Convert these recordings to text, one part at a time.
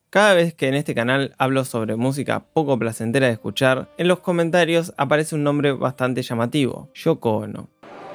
Cada vez que en este canal hablo sobre música poco placentera de escuchar, en los comentarios aparece un nombre bastante llamativo, Yoko Ono.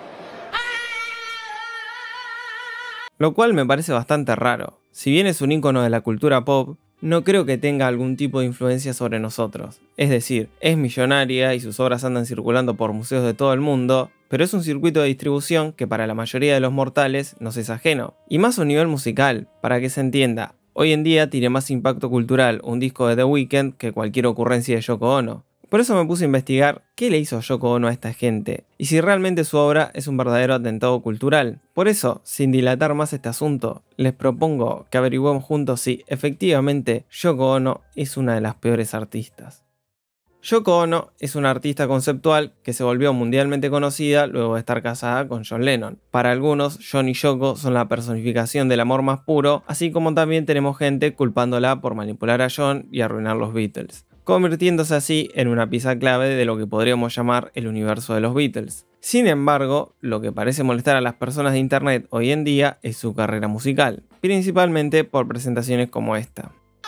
Lo cual me parece bastante raro. Si bien es un ícono de la cultura pop, no creo que tenga algún tipo de influencia sobre nosotros. Es decir, es millonaria y sus obras andan circulando por museos de todo el mundo, pero es un circuito de distribución que para la mayoría de los mortales nos es ajeno. Y más a un nivel musical, para que se entienda. Hoy en día tiene más impacto cultural un disco de The Weeknd que cualquier ocurrencia de Yoko Ono. Por eso me puse a investigar qué le hizo Yoko Ono a esta gente, y si realmente su obra es un verdadero atentado cultural. Por eso, sin dilatar más este asunto, les propongo que averigüemos juntos si, efectivamente, Yoko Ono es una de las peores artistas. Yoko Ono es una artista conceptual que se volvió mundialmente conocida luego de estar casada con John Lennon. Para algunos, John y Yoko son la personificación del amor más puro, así como también tenemos gente culpándola por manipular a John y arruinar los Beatles, convirtiéndose así en una pieza clave de lo que podríamos llamar el universo de los Beatles. Sin embargo, lo que parece molestar a las personas de internet hoy en día es su carrera musical, principalmente por presentaciones como esta.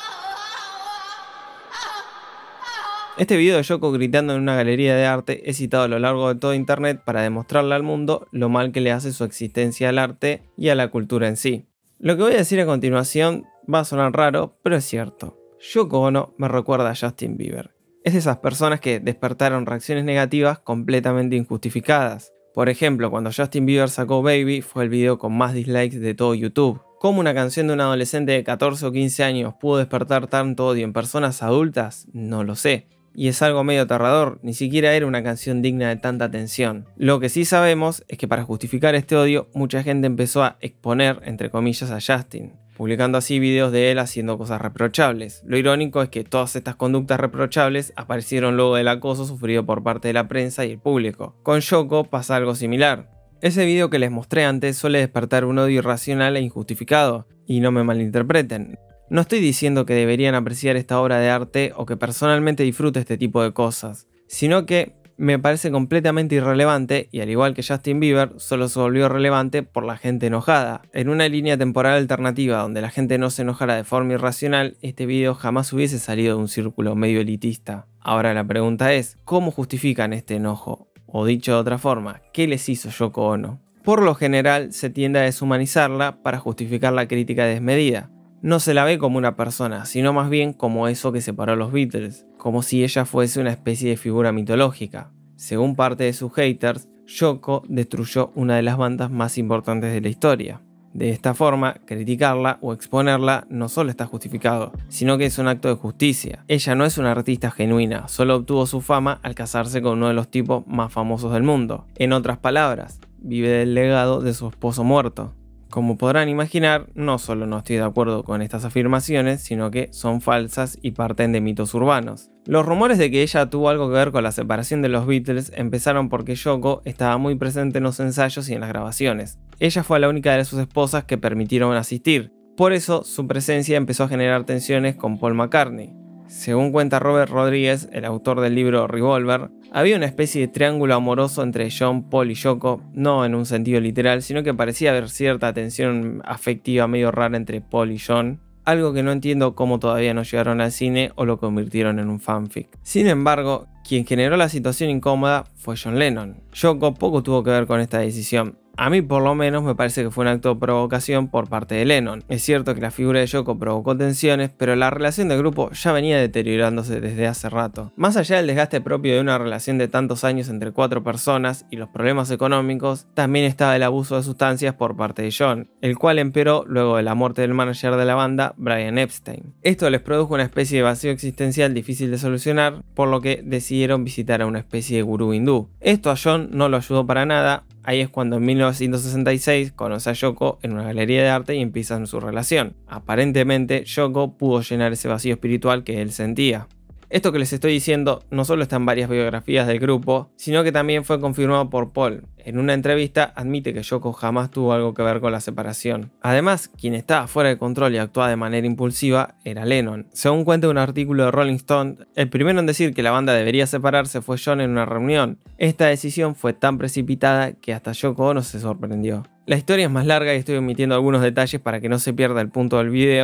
Este video de Yoko gritando en una galería de arte es citado a lo largo de todo internet para demostrarle al mundo lo mal que le hace su existencia al arte y a la cultura en sí. Lo que voy a decir a continuación va a sonar raro, pero es cierto. Yoko Ono me recuerda a Justin Bieber. Es de esas personas que despertaron reacciones negativas completamente injustificadas. Por ejemplo, cuando Justin Bieber sacó Baby fue el video con más dislikes de todo YouTube. ¿Cómo una canción de un adolescente de 14 o 15 años pudo despertar tanto odio en personas adultas? No lo sé. Y es algo medio aterrador, ni siquiera era una canción digna de tanta atención. Lo que sí sabemos es que para justificar este odio, mucha gente empezó a exponer, entre comillas, a Justin, publicando así videos de él haciendo cosas reprochables. Lo irónico es que todas estas conductas reprochables aparecieron luego del acoso sufrido por parte de la prensa y el público. Con Yoko pasa algo similar. Ese video que les mostré antes suele despertar un odio irracional e injustificado, y no me malinterpreten. No estoy diciendo que deberían apreciar esta obra de arte o que personalmente disfrute este tipo de cosas, sino que me parece completamente irrelevante y al igual que Justin Bieber, solo se volvió relevante por la gente enojada. En una línea temporal alternativa donde la gente no se enojara de forma irracional, este video jamás hubiese salido de un círculo medio elitista. Ahora la pregunta es, ¿cómo justifican este enojo? O dicho de otra forma, ¿qué les hizo Yoko Ono? Por lo general se tiende a deshumanizarla para justificar la crítica desmedida. No se la ve como una persona, sino más bien como eso que separó a los Beatles, como si ella fuese una especie de figura mitológica. Según parte de sus haters, Yoko destruyó una de las bandas más importantes de la historia. De esta forma, criticarla o exponerla no solo está justificado, sino que es un acto de justicia. Ella no es una artista genuina, solo obtuvo su fama al casarse con uno de los tipos más famosos del mundo. En otras palabras, vive del legado de su esposo muerto. Como podrán imaginar, no solo no estoy de acuerdo con estas afirmaciones, sino que son falsas y parten de mitos urbanos. Los rumores de que ella tuvo algo que ver con la separación de los Beatles empezaron porque Yoko estaba muy presente en los ensayos y en las grabaciones. Ella fue la única de sus esposas que permitieron asistir, por eso su presencia empezó a generar tensiones con Paul McCartney. Según cuenta Robert Rodríguez, el autor del libro Revolver, había una especie de triángulo amoroso entre John, Paul y Yoko, no en un sentido literal, sino que parecía haber cierta tensión afectiva medio rara entre Paul y John, algo que no entiendo cómo todavía no llegaron al cine o lo convirtieron en un fanfic. Sin embargo, quien generó la situación incómoda fue John Lennon. Yoko poco tuvo que ver con esta decisión. A mí por lo menos me parece que fue un acto de provocación por parte de Lennon. Es cierto que la figura de Yoko provocó tensiones, pero la relación del grupo ya venía deteriorándose desde hace rato. Más allá del desgaste propio de una relación de tantos años entre 4 personas y los problemas económicos, también estaba el abuso de sustancias por parte de John, el cual empeoró luego de la muerte del manager de la banda, Brian Epstein. Esto les produjo una especie de vacío existencial difícil de solucionar, por lo que decidieron visitar a una especie de gurú hindú. Esto a John no lo ayudó para nada. Ahí es cuando en 1966 conoce a Yoko en una galería de arte y empiezan su relación. Aparentemente, Yoko pudo llenar ese vacío espiritual que él sentía. Esto que les estoy diciendo no solo está en varias biografías del grupo, sino que también fue confirmado por Paul. En una entrevista admite que Yoko jamás tuvo algo que ver con la separación. Además, quien estaba fuera de control y actuaba de manera impulsiva era Lennon. Según cuenta un artículo de Rolling Stone, el primero en decir que la banda debería separarse fue John en una reunión. Esta decisión fue tan precipitada que hasta Yoko Ono se sorprendió. La historia es más larga y estoy omitiendo algunos detalles para que no se pierda el punto del video.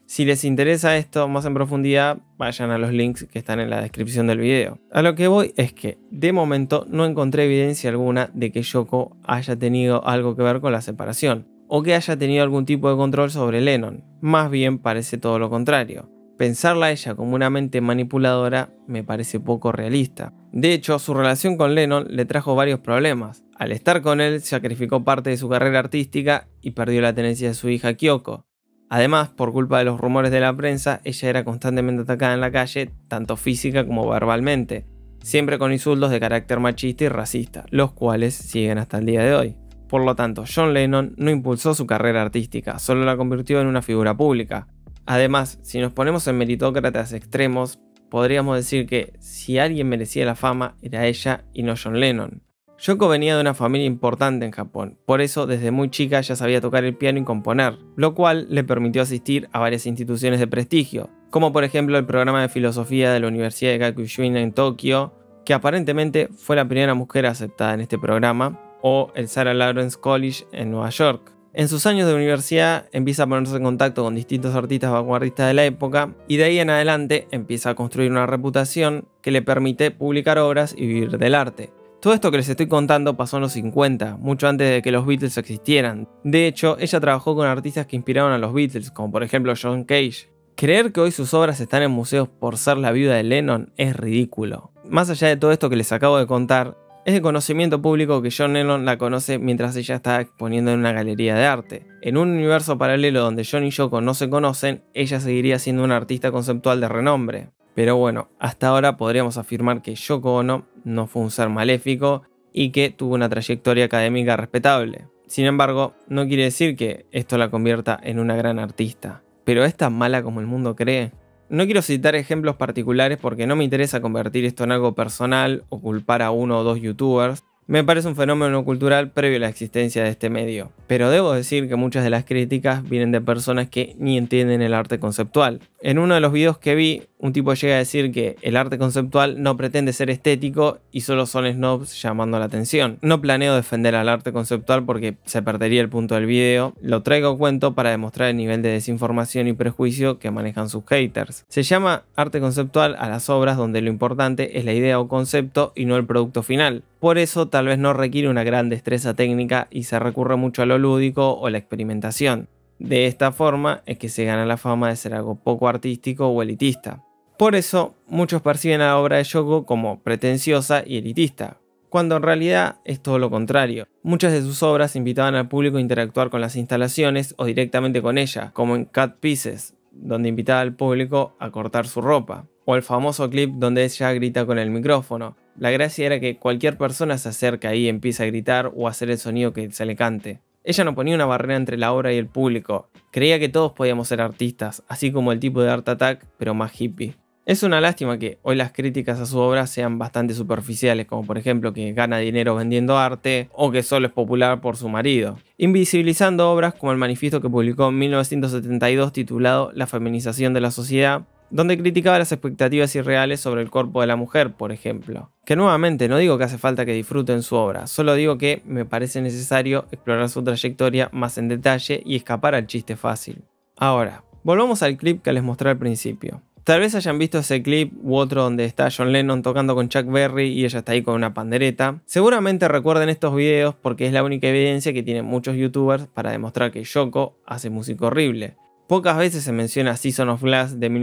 Si les interesa esto más en profundidad, vayan a los links que están en la descripción del video. A lo que voy es que, de momento, no encontré evidencia alguna de que Yoko haya tenido algo que ver con la separación, o que haya tenido algún tipo de control sobre Lennon. Más bien parece todo lo contrario. Pensarla a ella como una mente manipuladora me parece poco realista. De hecho, su relación con Lennon le trajo varios problemas. Al estar con él, sacrificó parte de su carrera artística y perdió la tenencia de su hija Kyoko. Además, por culpa de los rumores de la prensa, ella era constantemente atacada en la calle, tanto física como verbalmente, siempre con insultos de carácter machista y racista, los cuales siguen hasta el día de hoy. Por lo tanto, John Lennon no impulsó su carrera artística, solo la convirtió en una figura pública. Además, si nos ponemos en meritócratas extremos, podríamos decir que si alguien merecía la fama era ella y no John Lennon. Yoko venía de una familia importante en Japón, por eso desde muy chica ya sabía tocar el piano y componer, lo cual le permitió asistir a varias instituciones de prestigio, como por ejemplo el programa de filosofía de la Universidad de Gakushūin en Tokio, que aparentemente fue la primera mujer aceptada en este programa, o el Sarah Lawrence College en Nueva York. En sus años de universidad empieza a ponerse en contacto con distintos artistas vanguardistas de la época y de ahí en adelante empieza a construir una reputación que le permite publicar obras y vivir del arte. Todo esto que les estoy contando pasó en los 50, mucho antes de que los Beatles existieran. De hecho, ella trabajó con artistas que inspiraron a los Beatles, como por ejemplo John Cage. Creer que hoy sus obras están en museos por ser la viuda de Lennon es ridículo. Más allá de todo esto que les acabo de contar, es de conocimiento público que John Lennon la conoce mientras ella está exponiendo en una galería de arte. En un universo paralelo donde John y Yoko no se conocen, ella seguiría siendo una artista conceptual de renombre. Pero bueno, hasta ahora podríamos afirmar que Yoko Ono no fue un ser maléfico y que tuvo una trayectoria académica respetable. Sin embargo, no quiere decir que esto la convierta en una gran artista. ¿Pero es tan mala como el mundo cree? No quiero citar ejemplos particulares porque no me interesa convertir esto en algo personal o culpar a uno o dos youtubers. Me parece un fenómeno cultural previo a la existencia de este medio. Pero debo decir que muchas de las críticas vienen de personas que ni entienden el arte conceptual. En uno de los videos que vi, un tipo llega a decir que el arte conceptual no pretende ser estético y solo son snobs llamando la atención. No planeo defender al arte conceptual porque se perdería el punto del video. Lo traigo a cuento para demostrar el nivel de desinformación y prejuicio que manejan sus haters. Se llama arte conceptual a las obras donde lo importante es la idea o concepto y no el producto final. Por eso tal vez no requiere una gran destreza técnica y se recurre mucho a lo lúdico o la experimentación. De esta forma es que se gana la fama de ser algo poco artístico o elitista. Por eso muchos perciben a la obra de Yoko como pretenciosa y elitista, cuando en realidad es todo lo contrario. Muchas de sus obras invitaban al público a interactuar con las instalaciones o directamente con ella, como en Cut Pieces, donde invitaba al público a cortar su ropa, o el famoso clip donde ella grita con el micrófono. La gracia era que cualquier persona se acerca y empieza a gritar o a hacer el sonido que se le cante. Ella no ponía una barrera entre la obra y el público, creía que todos podíamos ser artistas, así como el tipo de Art Attack, pero más hippie. Es una lástima que hoy las críticas a su obra sean bastante superficiales, como por ejemplo que gana dinero vendiendo arte o que solo es popular por su marido, invisibilizando obras como el manifiesto que publicó en 1972 titulado La feminización de la sociedad, donde criticaba las expectativas irreales sobre el cuerpo de la mujer, por ejemplo. Que nuevamente no digo que hace falta que disfruten su obra, solo digo que me parece necesario explorar su trayectoria más en detalle y escapar al chiste fácil. Ahora, volvamos al clip que les mostré al principio. Tal vez hayan visto ese clip u otro donde está John Lennon tocando con Chuck Berry y ella está ahí con una pandereta. Seguramente recuerden estos videos porque es la única evidencia que tienen muchos youtubers para demostrar que Yoko hace música horrible. Pocas veces se menciona Season of Glass de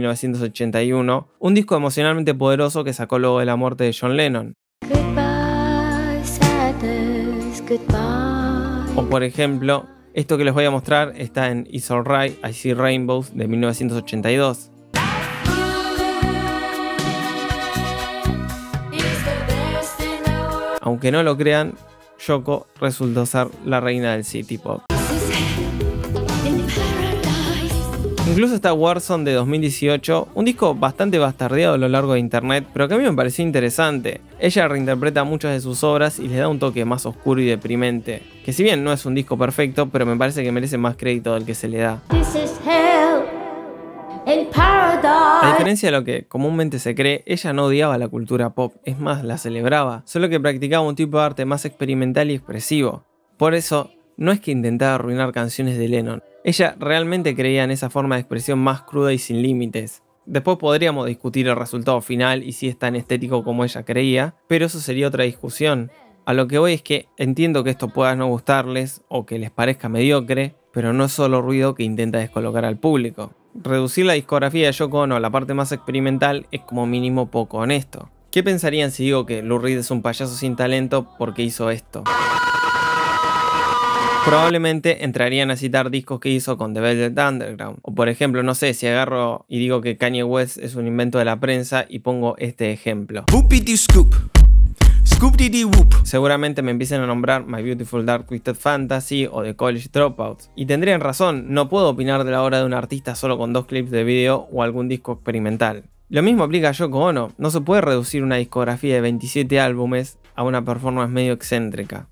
1981, un disco emocionalmente poderoso que sacó luego de la muerte de John Lennon. Goodbye, sadness, goodbye. O por ejemplo, esto que les voy a mostrar está en It's Alright, I See Rainbows de 1982. Aunque no lo crean, Yoko resultó ser la reina del city pop. Incluso está Warzone de 2018, un disco bastante bastardeado a lo largo de internet, pero que a mí me pareció interesante. Ella reinterpreta muchas de sus obras y le da un toque más oscuro y deprimente, que si bien no es un disco perfecto, pero me parece que merece más crédito del que se le da. A diferencia de lo que comúnmente se cree, ella no odiaba la cultura pop, es más, la celebraba, solo que practicaba un tipo de arte más experimental y expresivo. Por eso, no es que intentaba arruinar canciones de Lennon, Ella realmente creía en esa forma de expresión más cruda y sin límites. Después podríamos discutir el resultado final y si es tan estético como ella creía, pero eso sería otra discusión. A lo que voy es que entiendo que esto pueda no gustarles o que les parezca mediocre, pero no es solo ruido que intenta descolocar al público. Reducir la discografía de Yoko Ono a la parte más experimental es como mínimo poco honesto. ¿Qué pensarían si digo que Lou Reed es un payaso sin talento porque hizo esto? Probablemente entrarían a citar discos que hizo con The Velvet Underground. O por ejemplo, no sé, si agarro y digo que Kanye West es un invento de la prensa y pongo este ejemplo. Seguramente me empiecen a nombrar My Beautiful Dark Twisted Fantasy o The College Dropouts. Y tendrían razón, no puedo opinar de la obra de un artista solo con 2 clips de video o algún disco experimental. Lo mismo aplica a Yoko Ono, no se puede reducir una discografía de 27 álbumes a una performance medio excéntrica.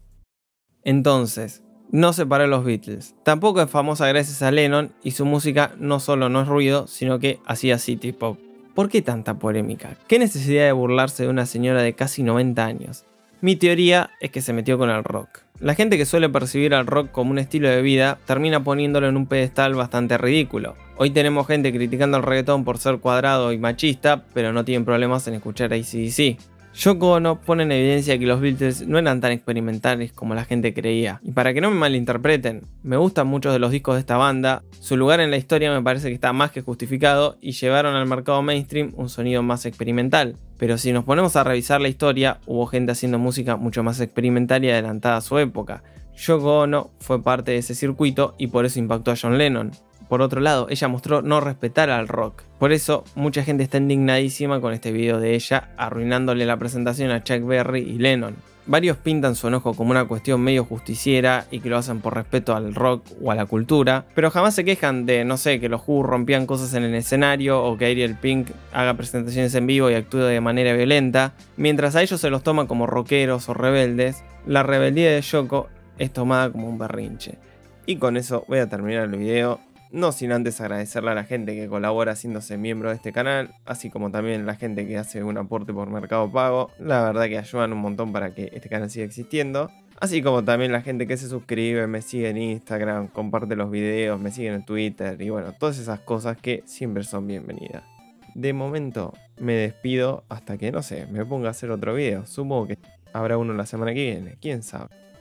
Entonces, no separó a los Beatles. Tampoco es famosa gracias a Lennon y su música no solo no es ruido, sino que hacía city pop. ¿Por qué tanta polémica? ¿Qué necesidad de burlarse de una señora de casi 90 años? Mi teoría es que se metió con el rock. La gente que suele percibir al rock como un estilo de vida termina poniéndolo en un pedestal bastante ridículo. Hoy tenemos gente criticando el reggaetón por ser cuadrado y machista, pero no tienen problemas en escuchar a AC/DC. Yoko Ono pone en evidencia que los Beatles no eran tan experimentales como la gente creía. Y para que no me malinterpreten, me gustan muchos de los discos de esta banda, su lugar en la historia me parece que está más que justificado y llevaron al mercado mainstream un sonido más experimental. Pero si nos ponemos a revisar la historia, hubo gente haciendo música mucho más experimental y adelantada a su época. Yoko Ono fue parte de ese circuito y por eso impactó a John Lennon. Por otro lado, ella mostró no respetar al rock. Por eso, mucha gente está indignadísima con este video de ella, arruinándole la presentación a Chuck Berry y Lennon. Varios pintan su enojo como una cuestión medio justiciera y que lo hacen por respeto al rock o a la cultura, pero jamás se quejan de, no sé, que los Who rompían cosas en el escenario o que Ariel Pink haga presentaciones en vivo y actúe de manera violenta. Mientras a ellos se los toma como rockeros o rebeldes, la rebeldía de Yoko es tomada como un berrinche. Y con eso voy a terminar el video. No sin antes agradecerle a la gente que colabora haciéndose miembro de este canal, así como también la gente que hace un aporte por Mercado Pago. La verdad que ayudan un montón para que este canal siga existiendo. Así como también la gente que se suscribe, me sigue en Instagram, comparte los videos, me sigue en Twitter y bueno, todas esas cosas que siempre son bienvenidas. De momento me despido hasta que, no sé, me ponga a hacer otro video. Supongo que habrá uno la semana que viene, quién sabe.